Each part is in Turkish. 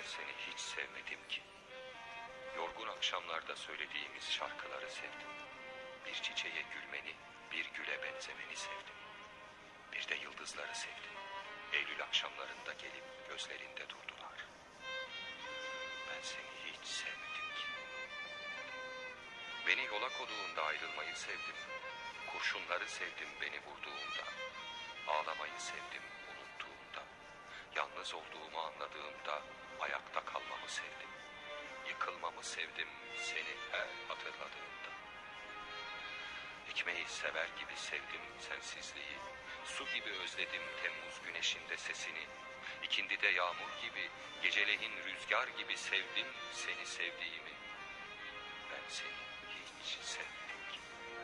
seni hiç sevmedim ki. Yorgun akşamlarda söylediğimiz şarkıları sevdim. Bir çiçeğe gülmeni, bir güle benzemeni sevdim. Bir de yıldızları sevdim. Eylül akşamlarında gelip gözlerinde durdular. Ben seni hiç sevmedim ki. Beni yola koduğunda ayrılmayı sevdim. Kurşunları sevdim beni vurduğunda. Ağlamayı sevdim unuttuğumda. Yalnız olduğumu anladığımda ayakta kalmamı sevdim. Yıkılmamı sevdim seni her hatırladığımda. Ekmeği sever gibi sevdim sensizliği. Su gibi özledim Temmuz güneşinde sesini. İkindide yağmur gibi, geceleyin rüzgar gibi sevdim seni sevdiğimi. Ben seni hiç sevmedim ki.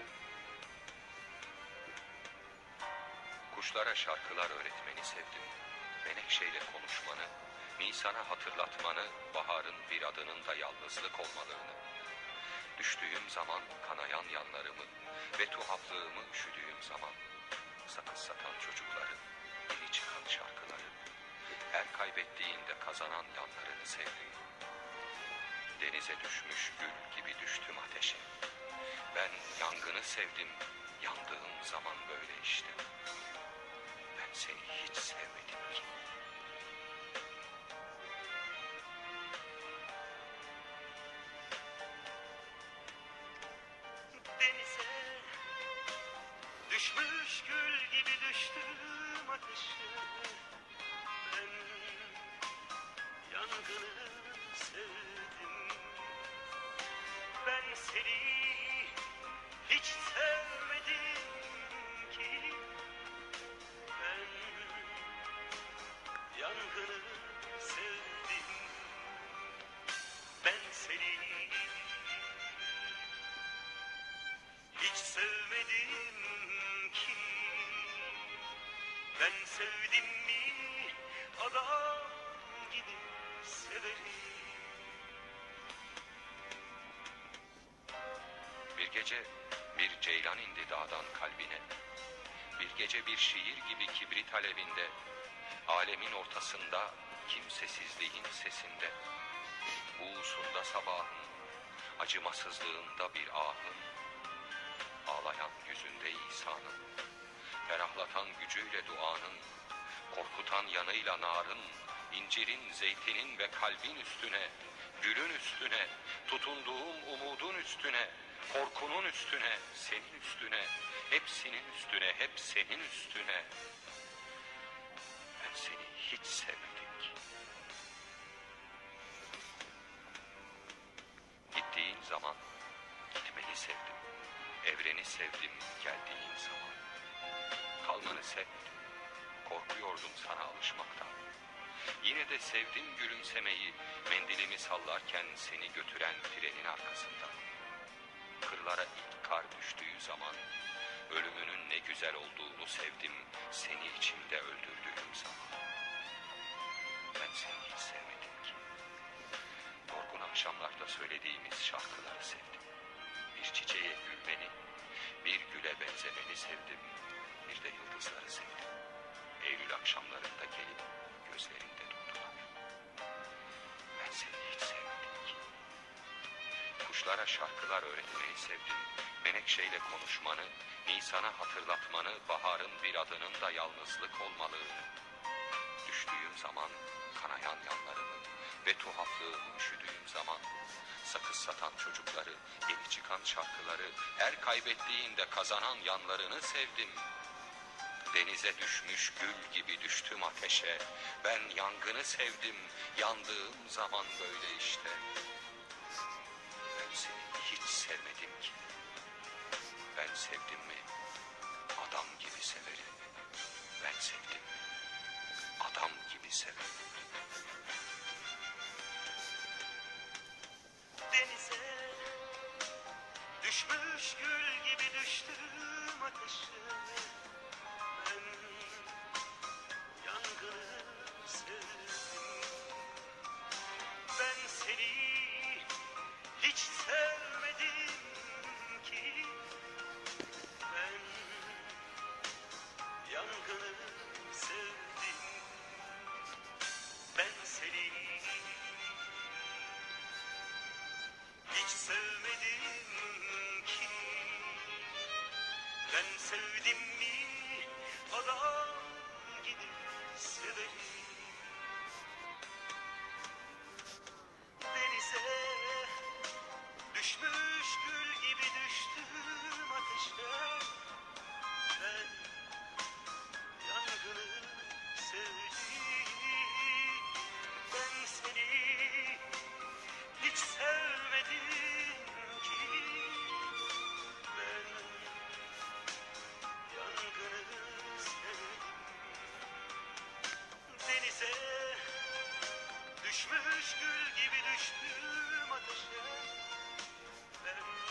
Kuşlara şarkılar öğretmeni sevdim. Menekşeyle konuşmanı, Nisan'a hatırlatmanı, baharın bir adının da yalnızlık olmalığını. Düştüğüm zaman kanayan yanlarımı ve tuhaflığımı üşüdüğüm zaman sakız satan çocukların, yeni çıkan şarkıları, her kaybettiğinde kazanan yanlarını sevdim. Denize düşmüş gül gibi düştüm ateşe. Ben yangını sevdim, yandığım zaman böyle işte. Ben seni hiç sevmedim ki. Denize düşmüş gül gibi düştüm ateşe. Ben yangını sevdim. Ben seni hiç sevmedim ki. Ben yangını sevdim. Ben seni hiç sevmedim ki. Ben sevdim mi adam gibi severim. Bir gece bir ceylan indi dağdan kalbine. Bir gece bir şiir gibi kibrit alevinde, alemin ortasında kimsesizliğin sesinde, buğusunda sabahın, acımasızlığında bir ahın, ağlayan yüzünde İsa'nın, ferahlatan gücüyle duanın, korkutan yanıyla narın, incirin, zeytinin ve kalbin üstüne, gülün üstüne, tutunduğum umudun üstüne, korkunun üstüne, senin üstüne, hepsinin üstüne, hep senin üstüne. Ben seni hiç sevmedim ki. Gittiğin zaman gitmeni sevdim, evreni sevdim geldiğin zaman. Kalmanı sevmedim, korkuyordum sana alışmaktan. Yine de sevdim gülümsemeyi, mendilimi sallarken seni götüren trenin arkasında. Kırlara ilk kar düştüğü zaman, ölümünün ne güzel olduğunu sevdim, seni içimde öldürdüğüm zaman. Ben seni hiç sevmedim ki. Yorgun akşamlarda söylediğimiz şarkıları sevdim. Bir çiçeğe gülmeni, bir güle benzemeni sevdim, bir de yıldızları sevdim. Eylül akşamlarında gelip gözlerinde durdular. Ben seni hiç sevmedim ki. Kuşlara şarkılar öğretmeyi sevdim. Menekşeyle konuşmanı, Nisan'a hatırlatmanı, baharın bir adının da yalnızlık olmalığını. Düştüğüm zaman kanayan yanlarımı ve tuhaflığımı üşüdüğüm zaman sakız satan çocukları, yeni çıkan şarkıları, her kaybettiğinde kazanan yanlarını sevdim. Denize düşmüş gül gibi düştüm ateşe. Ben yangını sevdim, yandığım zaman böyle işte. Ben seni hiç sevmedim ki. Ben sevdim mi, adam gibi severim. Ben sevdim mi, adam gibi severim. Denize düşmüş gül gibi düştüm ateşe. Ben yangını sevdim. Ben seni hiç sevmedim ki. Ben yangını sevdim. Ben seni yoldan gidip severim. Denize düşmüş gül gibi düştüm ateşe. Ben yangını sevdim. Ben seni hiç sevmedim ki. Ben yangını sevdim. Denize düşmüş gül gibi düştüm ateşe. Ben